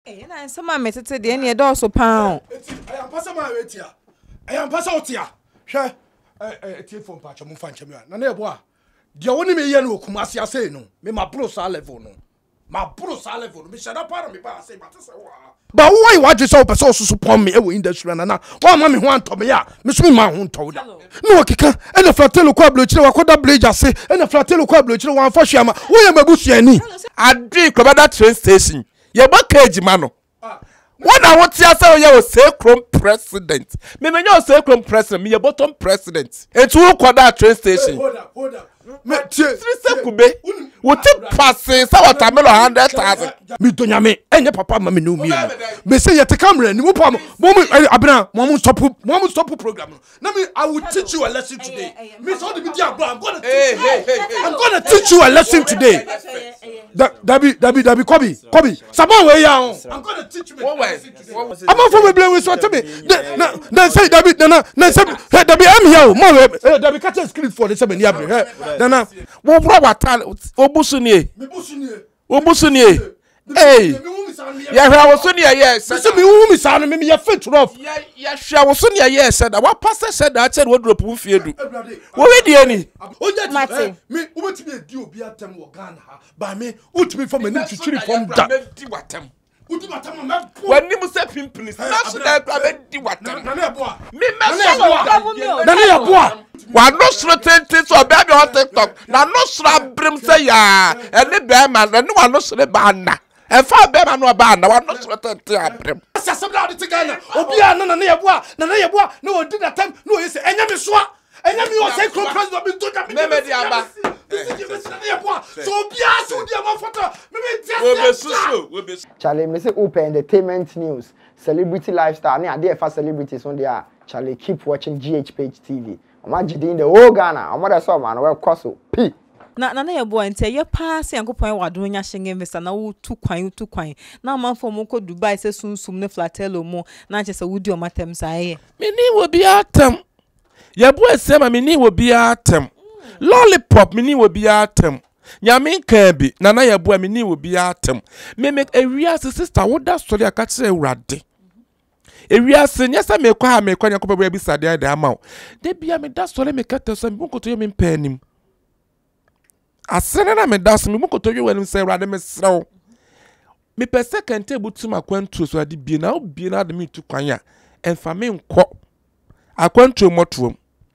na nsema metete de ne do so pan I am pasa ma wetia I am pasa otia hwe telephone pa chamo fa ncham ya Nana Yeboah de woni me ye no kumasi ase no me ma bro sa level no me shada para me ba say but say wa but why you so person so pon me e wo industry na wa ma me ho anto me ya me so me ma ho nto da no okika e na Flatelo kwa blochire wa koda blage ase e na Flatelo kwa blochire wa fa hwama wo ye mabusu ani adri klobada train station ye ba Ghpage ma no when I want to say you say Chrome president me menyo say Chrome president me ye bottom president and to ko that train station hold up me tie kube what passe sa watermelon 100,000 me donya me enye papa ma me no mi me say yet camera ni mo pa mo abena mo stop program na me I will teach you a lesson today me so the media I'm going to teach you a lesson today Dabi Kobe Sabon we ya I'm going to teach you a lesson today I'm from me blame we so to me na say Dabi na say Dabi am here mo Dabi catch script for the 7 year Nana wo bro watal obusunie hey ya hwa wo so ne ye say me wu mi sa no me ye fit rough ya hwa wo so ne ye said wa pastor said that said wo drop wo fiedu wo we die ni Martin me ubetimi edi obi atem wo Ghana ha ba me utimi from ani chichiri from da di watem udi watem me wani mu se pimplis na so da ba di watem Nana Yeboah me me Nana Yeboah wa no sro tente so be be on TikTok na no sro abrim say ya ene be ma na wa no sro ba na e fa be ma no ba na wa no sro tente abrim asasabla de Ghana obi a Nana Yeboah no odi that time no you say enya me soa enya me o say president be do that me di aba so obi a so di am photo me be Charlie me say open entertainment news celebrity lifestyle na dey for celebrities on there Charlie keep watching Ghpage TV Imagine the whole Ghana. I'm not so man. Well, coso P. Nana Yeboah nte ye pass yankopon wado nya hyenge investa na wo tu kwan na man for mo ko Dubai se sunsum ne Flatelo mo na che se wudi o matem sa ye me ni wo bi atem Yeboah se ma me ni wo bi atem lollipop me ni wo bi atem nyame kan bi Nana Yeboah me ni wo bi atem me make ewia sister wo da story aka kire urade ewia se nyesa me kwa nyakopon bi sade da ama wo de bia me da story me kata so me koto yo me mpanim asene na me da so me koto yo wanim se urade me srew me per second table to makwantu so ade bie na obie na de me tu kwan ya emfa me nkọ akwantu motuom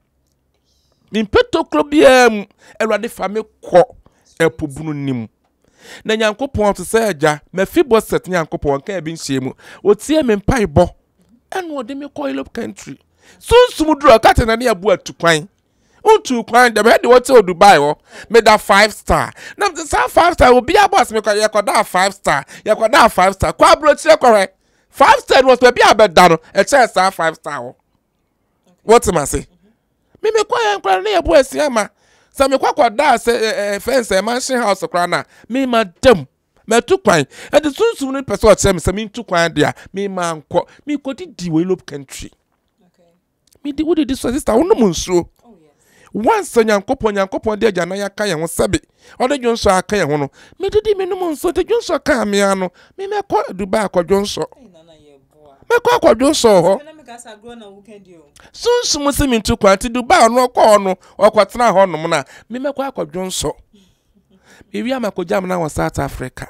nimpeto klobiam urade fa me kọ epobunu nim na nyankopon to se agya Mephibosheth nyankopon kan bi nhyiemu otie me mpaibọ eno de me kọ Europe country sunsum duro ka te Nana Yeboah tukwan untu kwan de be de wote Dubai ho me da 5 star na me say 5 star obi aboss me kwa ye kwa da 5 star ye kwa da 5 star kwa bro chire kwa 5 star was be abeda no e che sa 5 star ho what am I say me kwa ye kwa Nana Yeboah siama sa me kwa da se fence mansion house kwa na me madam me tukwan e de sunsum ni person o che me se me tukwan dia me ma nko me kodi di we Europe country okay me di wo di sister wo no munso once nyankopon de agya na ya ka ye ho sebe o de dwonso aka ye ho no me didi me no munso de dwonso ka me ano me ko Dubai akwadwonso me ko akwadwonso ho sunsum se me tukwan ti Dubai no ko no okwatena ho no na me ko akwadwonso me wi amakojam na wo South Africa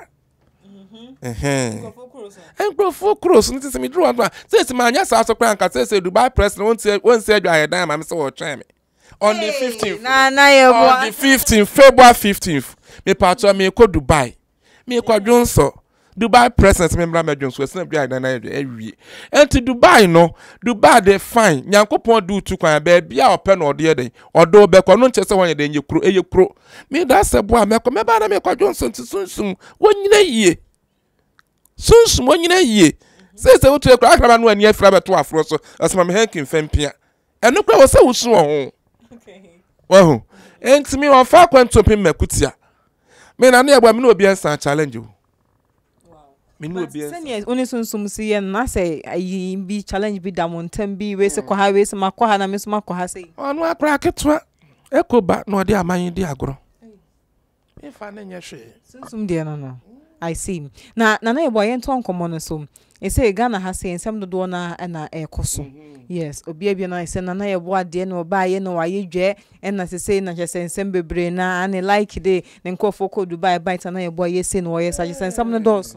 Engrofo cross nti se me dru wan se ma anya South Africa nka se Dubai president won se adwa ayedan ma me se wo twen me on the 15th Nana Yeboah on the 15th February 15th me pato me ko Dubai me ko dwonso Dubai president me mbra me dwonso se na bia Nana Yeboah ewie enti Dubai no Dubai de fine nyankopon du tu kwan ba bia ope na ode den odo be ko no nche se won de eyekro me da se bo a me ko me ba na me ko dwonso nti sunsum wonyina yie sunsum wonyina yie se wo tu ekra akra no ani afra beto afro so asema me hankin fampia eno kwa wo se wo su ho wow enti me on fa kwanto pim makutia me Nana Yeboah me no obi ansa challenge wow me no obi ansa senior oni sunsum si ye na say ayi bi challenge bi da montam bi we se ko ha we se makọ ha na me so makọ ha sei onu akra ketwa ekoba no de aman de agoro me fa na nya hwe sunsum de no I see. Na Nana Yeboah yento nkomo no so. E say Ghana ha say ensem dodo na ekoso. Yes, obi na say Nana Yeboah de na oba ye no waye dwe na say na je ensem bebre na ane like de ne nkofo ko Dubai bite Nana Yeboah ye say no wo ye sa je ensem no dos.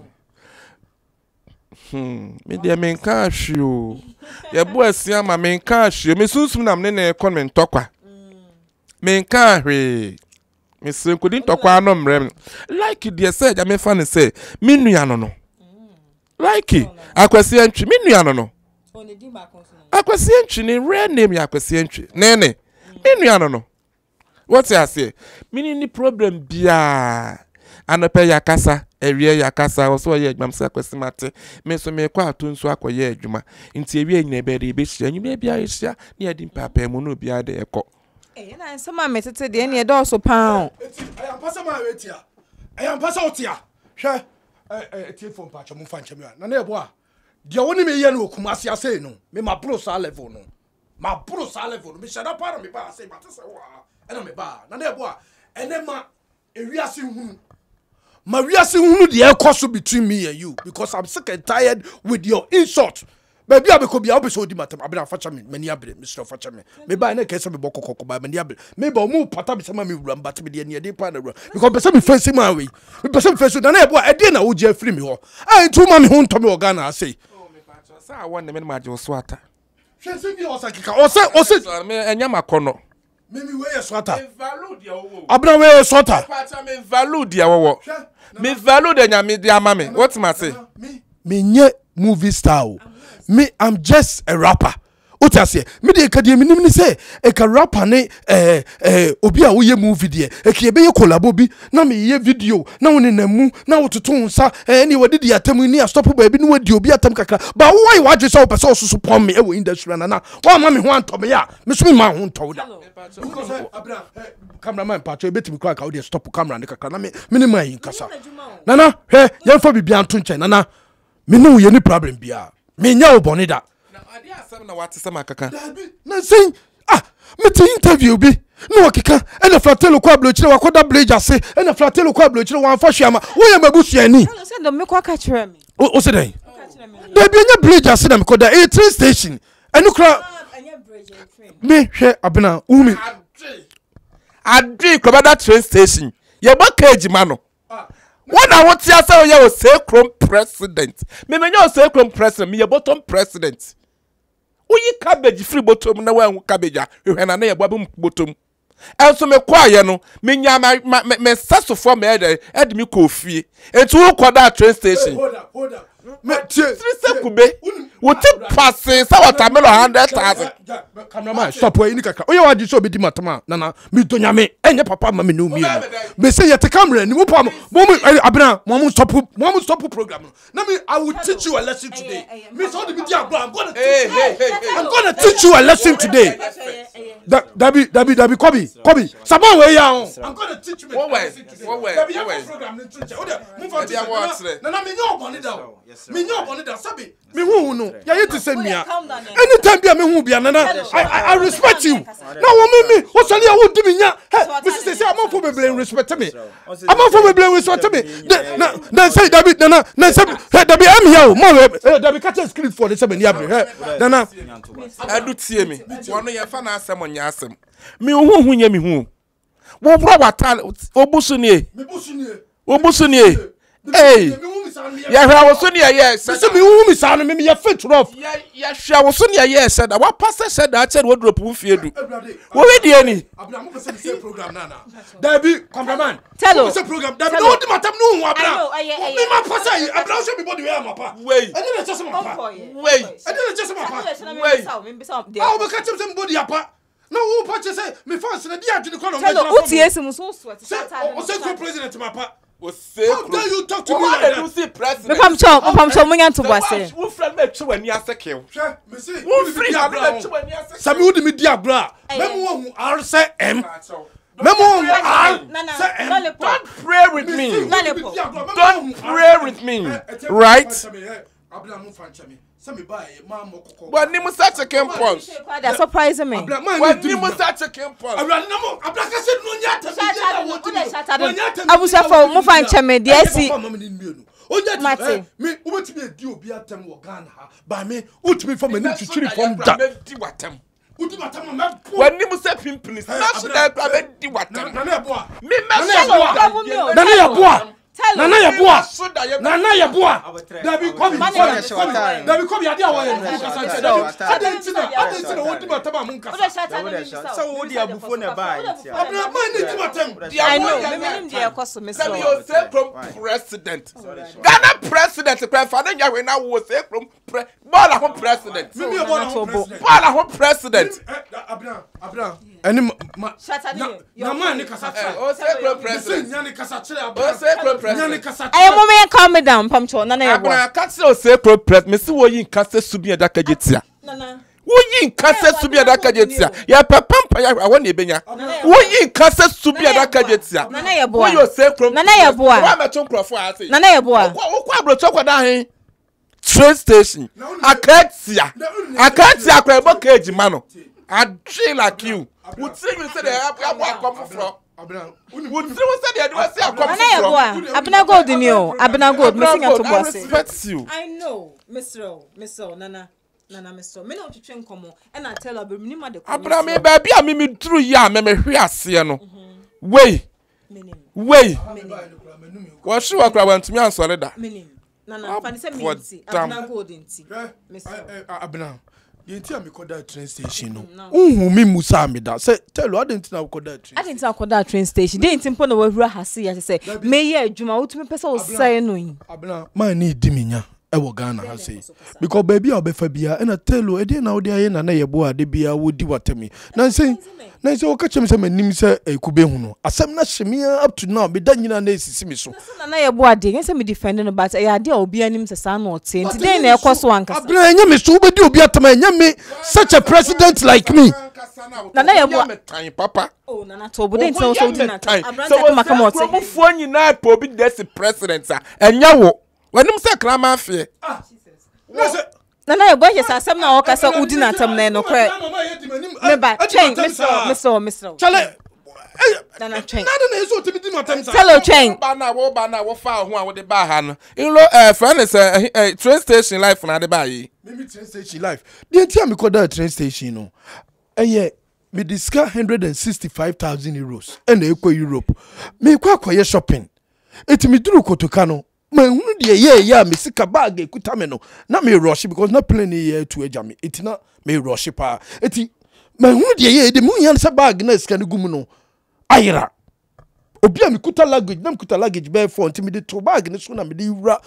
Me de men ka hwio. Yeboah sia ma men ka hwio. Me sunsum na me ne comment tokwa. Men ka hwe. Me se nkodi tokwa no mrem. Like de say ja me fa ne say me nua no. Like akwasi antwi me nua no. Akwasi antwi ne rare name ya akwasi antwi. Nene. Me nua no. What you say? Me ni problem bia. Anope yakasa, ewie yakasa, oso ye adwuma se akwasi mate. Me so me kwa atonso akoye adwuma. Nti ewie nyina be de be hia. Nyuma bia hia na yedi papa mu no bia de ekọ. Na nsema metete de ne do so pan. Ayam pasa ma wetia. Ayam pasa otia. Hwe tie phone pa chamo fa ncham ya. Nana Yeboah. Dia woni me ye no okumasi ase no. Me ma bro sa level no. Ma bro sa level no. Me shada para me ba ase mate se wa. Ena me ba. Nana Yeboah. Ene ma ewiase hunu. Ma wiase hunu de ekoso between me and you because I'm sick and tired with your insult. Baby abeko bia obeso di matam abena facha me mani abre Mr. facha me. Me ba na kese me bokokoko ba mani abre. Me ba mu pata be sama me wura mbata me de ne de pa na wura because be me face ma we. Be me face na Yeboah e de na wo je free me ho. Ah ntu ma me ho nto me organ ase. Oh me pacho sa won me ma je so ata. Hwe se bi osakika. Ose me enya makono. me we swata. Me value dia wo. Abena we swata. Pacho me value dia wo. Me value de nya me dia ma me. What ma say? Me nye movie star. Me I'm just a rapper. Utase me de kadie minim ni say e ka rapper ne obi a wo ye movie de e ka be ye collabo bi na me ye video na woni namu na wototo nsa ni wadi de atam ni a stop ba bi ni wadi obi atam kakra ba wo why wadwe say opese osusu pom me e wo industry na wa ma me ho anto me ya me so me ma ho nto da because abra cameraman patcho e betimi kwa ka wo de stop camera ne kakra na me ni ma yin kasa nana he ye fa bibia anto nchen nana me no ye ni problem bia me nya obonida Ade asem na wate sama kaka. Na say me te interview bi no wakeka e na Flatelo kwa blochire wakoda blage ase e na Flatelo kwa blochire wan fa hwama wo ye mabusuani Hello say do me kwa ka kire me o say den da bi anya blage ase na me koda e train station enu kra anya bridge train me hwe abena umi Ade klobada train station ye gba cage ma no. When I want to say you say Chrome president. Me menyo say Chrome president, me your bottom president. Uyi cabbage free bottom na we cabbage a hwena na Yeboah bum bottom. Enso me kwaye no, me nya me saso for me ed me ko fie. Entu wo koda train station. Hold up. Me tie Kube. Wo ti passe sa watermelon 100,000. Cameraman stop we ni kaka. Oye waji so be di matama nana me donya me enye papa ma me no mi no. Me say yet camera ni mo pa mo abena mo stop program no. Na me I will teach you a lesson today. Me so the media bro I'm going to teach you a lesson today. Dabi Kobi. Sama we ya on. I'm going to teach you a lesson today. Dabi program ni teach. Oda move on to na me nyo boni da. Me nyo boni da sabi. Me hu no. Ya yeti say me a. Anytime bia me hu bia na I respect you. Na wo me o sali a wo di me nya. Me say am for me blame respect me. Am for me blame respect me. Then say Dabi na say Dabi am here. Mo Dabi catch a script for the 7 year. Nana Adu tie me. Wono ye fa na asem onya asem. Me hu nya me hu. Wo bro watal obusu nie. me Obusu nie. Hey. Ya hwa wo so ne ye said. Me hu mi sa no me ye fit rough. Ya hwa wo so ne ye said. Wa pass said that said wo drop wo fie du. Wo we die ni. Abra mo pese say program na. Dabi cameraman. Tell us. Say program. Dabi no di matam no hu abra. Me ma pass aí. Abra show me body we am apa. Wait. I didn't just my pa. Wait. I didn't just my pa. Wait. I will catch some body apa. No who patch say me fans na di adwene kono. Tell us utie sim so sweat. Say president my pa. How dare you talk to me like that? You see president. Me pam chom munya to boase. Wo friend me twe wani asekew. Me say Wo free me twe wani asekew. Sami wo di me di abra. Memo hu R say M. Memo hu R say M. Don't pray with me. Lollipop. Don't pray with me. Right? Abla mo fan chemi. Se me buy ma mo kokko. When you must chicken pox. That surprise me. When you must chicken pox. Abla na mo abla ka se no nyata. Abusa for mo fan chemi dey si. Onya Mate. Me ubetimi edi obi atem wo Ghana ha. Ba me utimi for me ni chichiri from da. When you must say pimples, national private di watem. Nana Yeboah. Me me Nana Yeboah. Nana Yeboah. Dabi come. Dabi come yadi awo yen. Adentina wodi matama mun kasa. So wodi abufo na ba yi. Abra man ni timatem. I know. Me dey koso me Say you say from president. Ghana president father nyawe na wo say from ball a president. Me be born Ball a president. Abra. Eni na man ni kasa. O say from president. Nyani kasa chire O abra. say from president. I am calm me down, Pamcho. Nana Yeboah. Abra ka say o say pro president. Me see wo yin ka say subi adaka jetia. Nana. Wo yin ka say subi adaka jetia. Ya papa ya awon ebenya. Wo yin ka say subi adaka jetia. Nana Yeboah. Wo yo say from Nana Yeboah. Wa me ton crofo ase. Nana Yeboah. Wo kwa bro chokwa da hin. Train station. Akatia kwa ebo cage mano. I train like you. Would say you say they come from. Would say they do say come Nana Yeboah. Abna gold in you. Abna gold. Me sing to I boss. respect you. I know, Mr. Nana, Mr. Me no twetwe nkomo. E na tell abi me ma de komo. Abra me baby a me through ya me hwe ase no. Wey. Wa shi wa kra wantumi ansore da. Nana, fani se me nti. Abna gold nti. Mr. Abna. Yenti am koda train station no. Unhu mi musa me da. Say tell you adenti na koda train. Adenti na koda train station. Dey nti mpo na wahura hase ya say me ye adwuma wotumi pese wo sai no yin. Abna man ni di minya e wo Ghana ha say. Because baby a obefa bia e na tell you e dey na wo dey aye Nana Yeboah de bia wo di watemi. Na say wo ka chem say manim say ekube hu no. Asem na hwemia up to now me da nyina na esisi mi so. Nana Yeboah dey say me defend no but e ade a obi anim say sa na ote. Nti dey na ekoso ankasa. Abna enya me so obedi obi atama enya me such a president like me. Nana Yeboah. Papa. Oh, Nana to obo dey tell so di na time. So we come out. So fuo nyina po obi dey president a enya wo. Wanim say krama afie. Nana Yeboah yes asem na okasa udi na tam na no kre. Me ba chain Mr. Chale. Nana chain. Nana eso timi di matem sa. Hello chain. Ba na wo fa ho a wo de ba ha no. Inlo friend is train station life na de ba yi. Me train station life. The entire me call that train station no. Me discuss 165,000 euros. And ekwa Europe. Me kwa shopping. Eti me duru kotoka no. Me hunu de me sika bag ekuta me no. Na me rush because na plane here to eja me. Eti na me rush pa. Eti me hunu de mu yan sa bag na sika no gumu no. Ayira. Obi a me kuta luggage, na me kuta luggage be for nti me de to bag ne so na me de wura.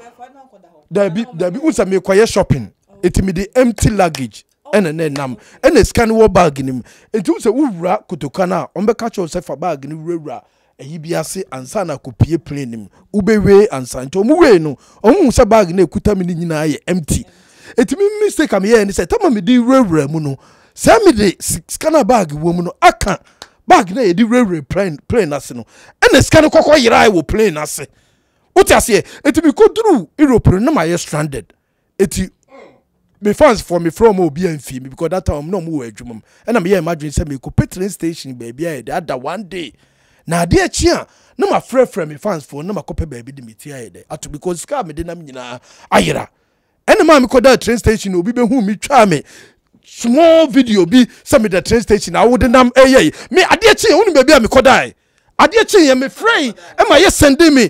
Dabi unsa me kwa shopping. Eti me de empty luggage. Ene nam. Ene scan wo bag nim. Enti unsa wura kotoka na ombeka cho se fa bag ni wura. Eyi biase ansa na kopie plane nim ubewe ansa nto omuwe no omu se bag na ekuta me ni nyina ye empty etimi mistake am ye ni se tama me di rewura mu no se me de scanner bag wo mu no aka bag na ye di rewura plane ase no ene scanner kokko yira wo plane ase uti ase etimi koduru Europe no ma ye stranded eti me fans for me from obi amfi me because that time no mo wo adwumam ena me ye imagine say me ko petrol station baby I the other one day na de achia na ma frɛ me fans for na ma kopɛ baby de meti aye de ato because ska me de na nyina ayira ene ma me ko da train station obi be hu me twa me small video bi say me the train station I would nam me ade achia hu baby a me ko dai ade achia me frɛ e ma ye send me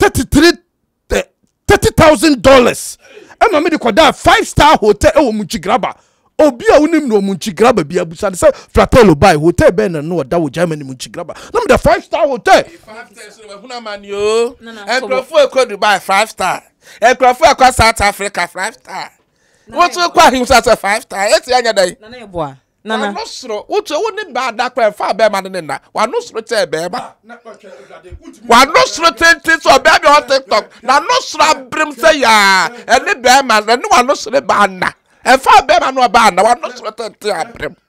$30,000 e ma me de ko da 5-star hotel e wo Muchigraba obi a unim no Muchigraba bia busa say Flatelo buy hotel be na no da wo Germany Muchigraba no me the 5-star hotel 5-star so we huna man yo enkrofo e ko Dubai 5-star enkrofo e ko South Africa 5-star what you kwa him say 5-star eti anya dai Nana Yeboah Nana no sro what you woni ba da kwa fa be ma ne na wa no sro che be ba wa no sro tenti so be be on TikTok na no sro abrim say ya ene be ma ne wa no sro ba na e fa be ma no ba na wa no sro tenti abrim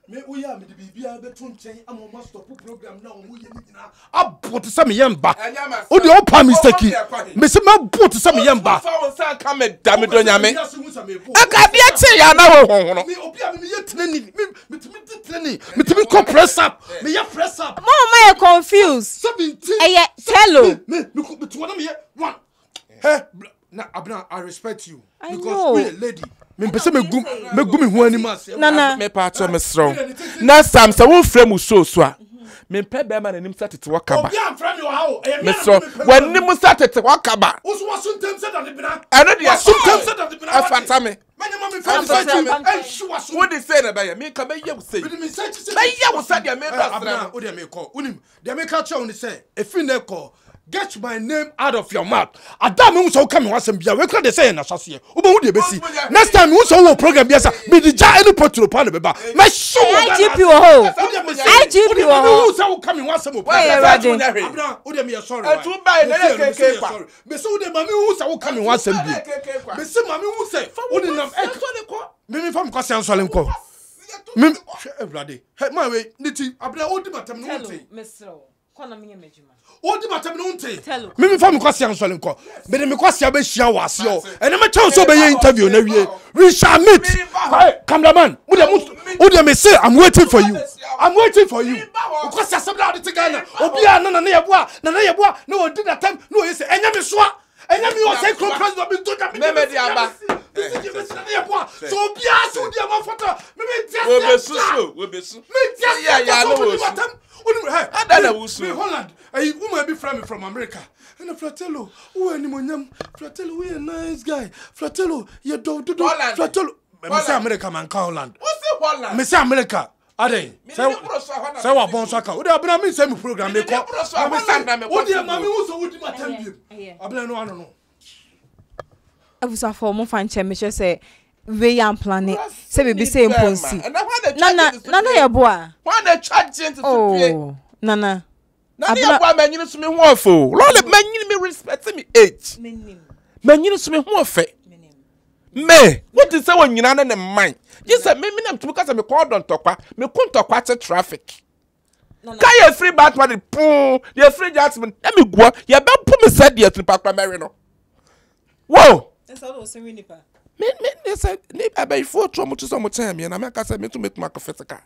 me uya me de bibia beto nchen amoma stop program na omo ye ni nyina abot se me yemba o de opa mistake me se ma bot se me yemba fa won san ka me da me do nyame aka bia che ya na wo hono me obi a me ye tenani me tenani me timi ko press up me ye press up Mama, you confused. 17 tell me to one me ye one hey na abna I respect you I because know. we a lady me pese me gum hu animas Nana. me pa to me strong na sam se wo frame so a me pe be ma nanim satete wakaba obi am frame wo ha o me so wanim satete wakaba wo so wasuntem se da de bina eno de wasuntem se da de bina afata me manyama me fight you what they say na ba ya me ka be ye wo say me say be ye wo say de me ba abna o de me call unim de me ka che on say efi na call get my name out of your mouth. Adam who so come wasn't be. We could say na sase. Ubo hu de besi. Next time who so program be say me the ja any pot to pan beba. Me show IGP ho. IGP ho. Who so come wasn't mo. Abna o de me sorry. E tu buy na keke kwa. Me so de mami who so come wasn't be. Me say mami who say o de nam me fam kwase ansole nko. Me everybody. Hey my way niti abna o di matem no nti. Mesro. Kona me mejuma. O di matem no nti. Me fam kwase ansole nko. Me de me kwase abehia wase o. Ene me chance so be interview na wie. We shall meet. Hey cameraman, wo de me say I'm waiting for you. I'm waiting for you. Kwase asebla de tigana. Obi a Nana Yeboah no o di that time no you say enya me soa. Enya me o say crown president be do that me. Me di aba. So bia so di am photo. Me We besu. Yeah, no. Hey, Holland. Hey, woman be from America. And Flatelo, who anyone? Flatelo, we a nice guy. Flatelo, you do. Flatelo, me say America man, Holland. What's the Holland? Me say America. Ade. Say what bon saka. We dey abena me say me program dey call. O dey mami who so we di matem bi. Abena no ano no. Abusa for mo fan che me say we am planning. Say we be say imponsi. Nana Yeboah. Why they charge into oh, Nana. Nana Yeboah man you to me ho fo. Lord man you me respect me age. Man you to me ho fe. Me, what is say when you na na mind? You say me nam to because me call don tokwa. Me kun tokwa che traffic. Can you free Batman pum? You free Jasmine. Let me go. You be put me said there to Papa Mary no. Whoa. That's all was saying nipa. Me say nipa be for tro mo to so mo time na me ka say me to make my physical.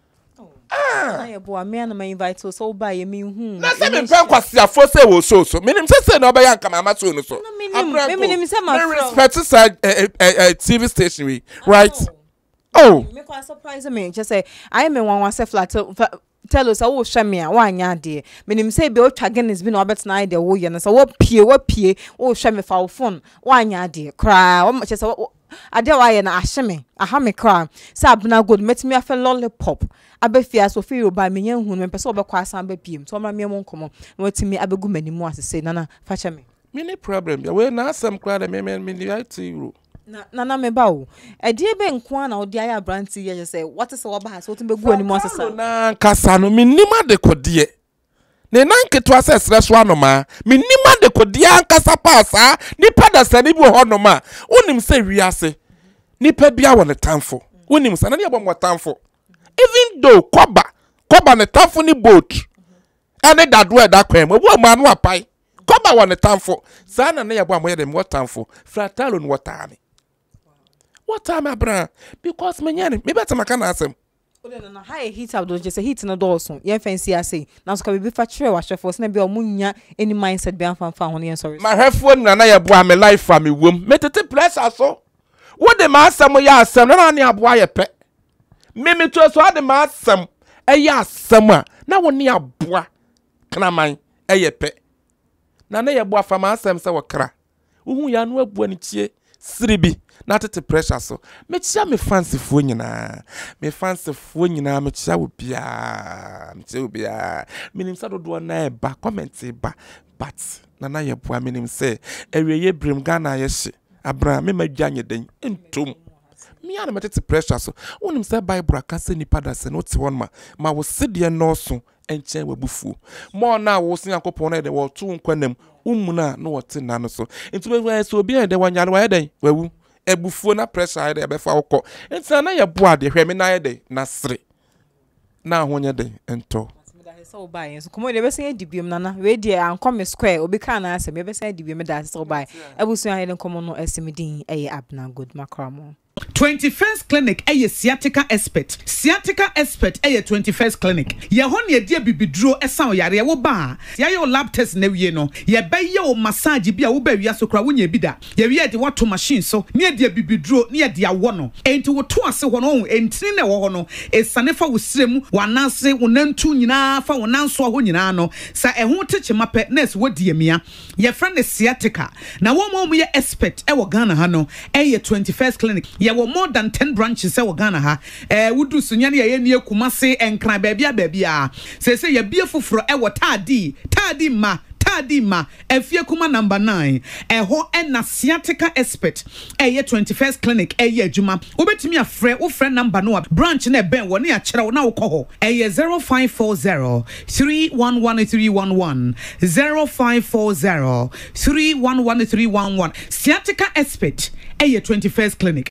Nana Yeboah me na me invite so buy me hu. Na say me pen kwase afo say wo so. Me nim say no be yan kama ma so no so. Me nim say my respect side TV station we, right? Oh. Me quite surprise me just say I me wan say tell us wo hwe me a wa anya de me nim say be o twa Guinness bi na obet na ide wo ye no so wo pie wo hwe me fa wo phone wa anya de kra wo che say ade wa ye na ahye me aha me kra say abna good met me afa lollipop abefia so fi oba me nya hu me pese obekwa asan ba piem so ma me mo nkomo na watimi abegu manimu asese nana fa che me no problem ya we na asem kra de me right you Nana me ba o e be nko na odi aya branti ye say what is oba ha so to be gu animu asesa na kasa no me nima de kodie ne nan keto asesre so anoma me nima de kodie ankasa paasa ni pada sane bi ho no ma onim say wiase ni pa bia won tamfo onim sana ne ebom tamfo even though koba ne tamfo ni boat ane dado e da kwem obu ma no apai koba won tamfo sana ne yebo amoye dem watamfo Flatelo no watame. What time abra? Because me better maka na asem. No high heat up do just heat na do so. Ye fancy ase. Na so ka be fa trɛ wa hwefo so na be omunya any mindset be amfa ho ne sorry. My hefo Nana Yeboah me life for me wom. Me tete pressure so. What the ma asem ya asem na ne aboa ye pe. Me to so ade ma asem ya asem a na woni aboa kana man ye pe. Nana Yeboah fa ma asem se wo kra. Uhu ya no abua ni tie siribi. Na tete pressure so me chia me fancy fo nyina me chia wo bia minim sa dodo na ba comment ba but Nana Yeboah minim say eweye brim Ghana ye hye abra me madwa nyeden entom me ana me tete pressure so wonim say bible aka se nipa da se no te won ma wo sede no so enchen wabufu mo na wo sin akopon na de wo to nkwanam umuna no wote na no so enti be so obi e de wanyare wa den wawu ebufuo na pressure ide be fa ukọ enti Nana Yeboah de hwe me na ide na sere na ahonya de ento so buy so come dey be say dibium nana we dey ankom square obi kan na asem be say dibium da so buy ebusu ahe den komo no esimidin eye abna good makramo 21st clinic eye sciatica expert 21st clinic ye ho ne dia bibiduro esan yare wo ba ye yo lab test na wie no ye be ye o massage bi a wo ba wi asokra wo nya bi da ye wi de wato machine so ne dia bibiduro ne dia wo no enti wo to ase ho no entini na wo ho no esane fa wo sirem wanase wo nantu nyina fa wo nanso ho nyina no sa eho teche mape nurse wo die mia ye friend sciatica na wo mo ye expert e wo Ghana ha no eye 21st clinic ye were more than 10 branches e Ghana ha wudu sunya ne ye ne Kumase enkran baabia say ye bie foforo e wo tadi ma efie kuma number 9 eho na sciatica expert eye 21st clinic eye adwuma obetimi afre wo frɛ number no branch na ben wo ne a kyerɛ wo na wo kɔ hɔ eye 0540 311311 0540 311311 sciatica expert eye 21st clinic